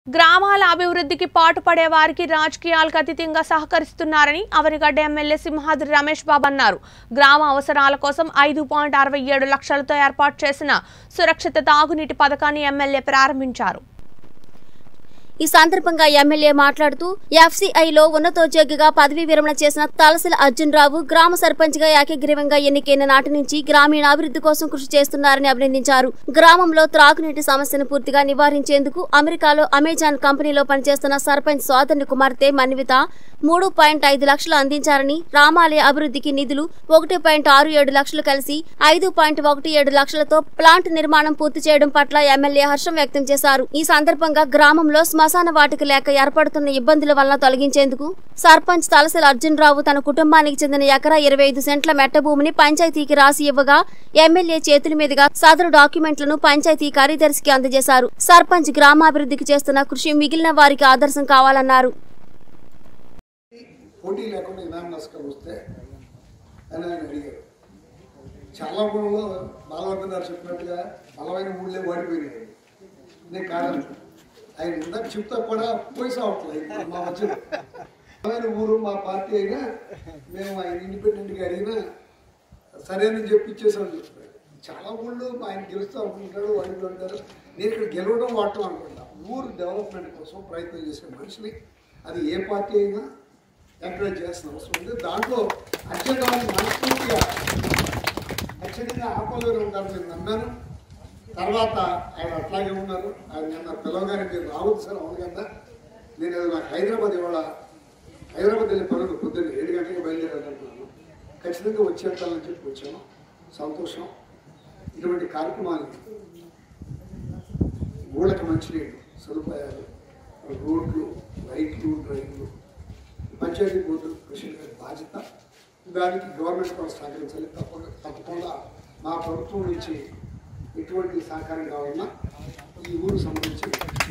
గ్రామాల అభివృద్ధికి పాటుపడే వారికి రాజకీయాలకు అతీతంగా సహకరిస్తున్నారని అవనిగడ్డ ఎమ్మెల్యే సింహాద్రి రమేష్ బాబు అన్నారు. గ్రామ అవసరాల కోసం 5.67 లక్షలతో ఏర్పాటు చేసిన సురక్షిత తాగునీటి పథకాన్ని ఎమ్మెల్యే ప్రారంభించారు. ఈ సందర్భంగా ఎమ్మెల్యే మాట్లాడుతూ ఎఫ్సిఐలో ఉన్నతోద్యోగిగా పదవీ విరమణ చేసిన తలసిల అర్జున్ రావు గ్రామ సర్పంచ్ గా ఏకగ్రీవంగా ఎన్నికైన నాటి నుంచి గ్రామీణాభివృద్ధి కోసం కృషి చేస్తున్నారని అభినందించారు. గ్రామంలో త్రాగునీటి సమస్యను పూర్తిగా నివారించేందుకు అమెరికాలో అమెజాన్ కంపెనీలో పనిచేస్తున్న సర్పంచ్ సోదరుని కుమార్తె మన్విత 3.5 లక్షలు అందించారని, రామాలయ అభివృద్ధికి నిధులు 1.67 లక్షలు కలిసి 5.17 లక్షలతో ప్లాంట్ నిర్మాణం పూర్తి చేయడం పట్ల ఎమ్మెల్యే హర్షం వ్యక్తం చేశారు. ఈ సందర్భంగా గ్రామంలో శ్మశాన వాటిక లేక ఏర్పడుతున్న ఇబ్బందుల వల్ల తొలగించేందుకు సర్పంచ్ తలసిల అర్జున్ రావు తన కుటుంబానికి చెందిన ఎకరా 25 సెంట్ల మెట్ట భూమిని పంచాయతీకి రాసి ఇవ్వగా ఎమ్మెల్యే చేతుల మీదుగా సదరు డాక్యుమెంట్లను పంచాయతీ కార్యదర్శికి అందజేశారు. సర్పంచ్ గ్రామాభివృద్ధికి చేస్తున్న కృషి మిగిలిన వారికి ఆదర్శం కావాలన్నారు. పోటీ లేకుండా ఇనామస్గా వస్తే అని ఆయన అడిగారు. చాలా ఊళ్ళో బాలవర్ధన్ గారు చెప్పినట్టుగా బలమైన ఊళ్ళే వాడిపోయినాయి. నేను కాదని ఆయన ఇందాక చెప్తా కూడా పోయి సావట్లేదు. మా మధ్య బలమైన ఊరు మా పార్టీ అయినా మేము ఆయన ఇండిపెండెంట్గా అడిగినా సరేనని చెప్పి ఇచ్చేసామని చెప్తున్నాడు. చాలా ఊళ్ళో ఆయన గెలుస్తూ అనుకుంటాడు, వాడిలో ఉంటారు. నేను ఇక్కడ గెలవడం వాడటం అనుకుంటా. ఊరు డెవలప్మెంట్ కోసం ప్రయత్నం చేసే మనిషిని అది ఏ పార్టీ అయినా ఎంకరేజ్ చేస్తున్న అవసరం ఉంది. దాంట్లో అత్యంతమైన మనస్ఫూర్తిగా ఖచ్చితంగా ఆపలేరు ఉంటారు నేను నమ్మాను. తర్వాత ఆయన అట్లాగే ఉన్నారు. ఆయన నిన్న పిల్లవగానే మీరు రావద్దు సార్, అవును కదా నేను నాకు హైదరాబాద్ వెళ్ళే పనులు పొద్దున్న 7 గంటలకు బయలుదేరాలనుకున్నాను. ఖచ్చితంగా వచ్చేస్తానని చెప్పి వచ్చాను. సంతోషం. ఇటువంటి కార్యక్రమాలు ఊళ్ళకి మంచినీళ్ళు సదుపాయాలు, రోడ్లు, లైట్లు, డ్రైన్లు, పంచాయతీ బోర్డు కృషి బాధ్యత. దానికి గవర్నమెంట్ కూడా సహకరించాలి. తప్పకుండా మా ప్రభుత్వం నుంచి ఎటువంటి సహకారం కావాలన్నా ఈ ఊరు సంబంధించి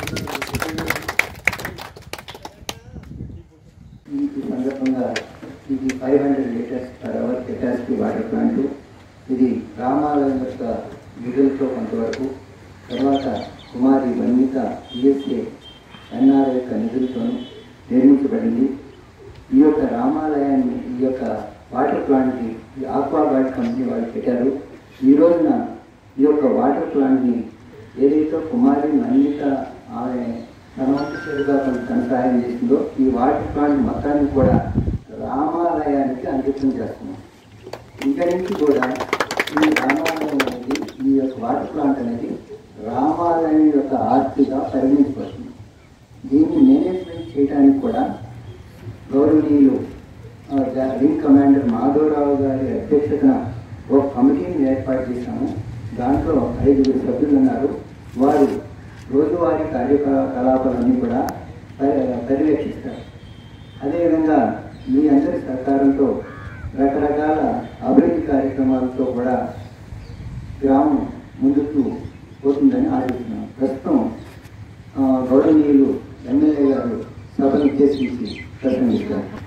ఈ సందర్భంగా ఇది 500 litres per hour capacity water plant. ఇది గ్రామాలయం యొక్క నిధులతో కొంతవరకు, తర్వాత కుమారి మన్విత ఈఎస్ఏ ఎన్ఆర్ యొక్క నిధులతోనూ నిర్మించబడింది. ఈ యొక్క రామాలయాన్ని, ఈ యొక్క వాటర్ ప్లాంట్ని ఆక్వాగార్డ్ కంపెనీ వాళ్ళు పెట్టారు. ఈ రోజున ఈ యొక్క వాటర్ ప్లాంట్ని ఏదైతే కుమారి మన్విత ఆమె తనవంతుగా తన సహాయం చేసిందో ఈ వాటర్ ప్లాంట్ మొత్తాన్ని కూడా రామాలయానికి అంకితం చేస్తున్నాం. ఇక్కడి నుంచి కూడా ఈ రామాలయం అనేది, ఈ యొక్క వాటర్ ప్లాంట్ అనేది రామాలయం యొక్క ఆస్తిగా పరిగణించబడుతుంది. దీన్ని మేనేజ్మెంట్ చేయడానికి కూడా గౌరవనీయులు వింగ్ కమాండర్ మాధవరావు గారి అధ్యక్షతన ఒక కమిటీని ఏర్పాటు చేశాము. దాంట్లో 5 సభ్యులు ఉన్నారు. వారు రోజువారీ కార్యకలాపాలన్నీ కూడా పర్యవేక్షిస్తారు. అదేవిధంగా మీ అందరి సహకారంతో రకరకాల అభివృద్ధి కార్యక్రమాలతో కూడా గ్రామం ముందుకు పోతుందని ఆశిస్తున్నాం. ప్రస్తుతం గౌరవనీయులు ఎమ్మెల్యే గారు సభను ఉద్దేశించి ప్రసంగిస్తారు.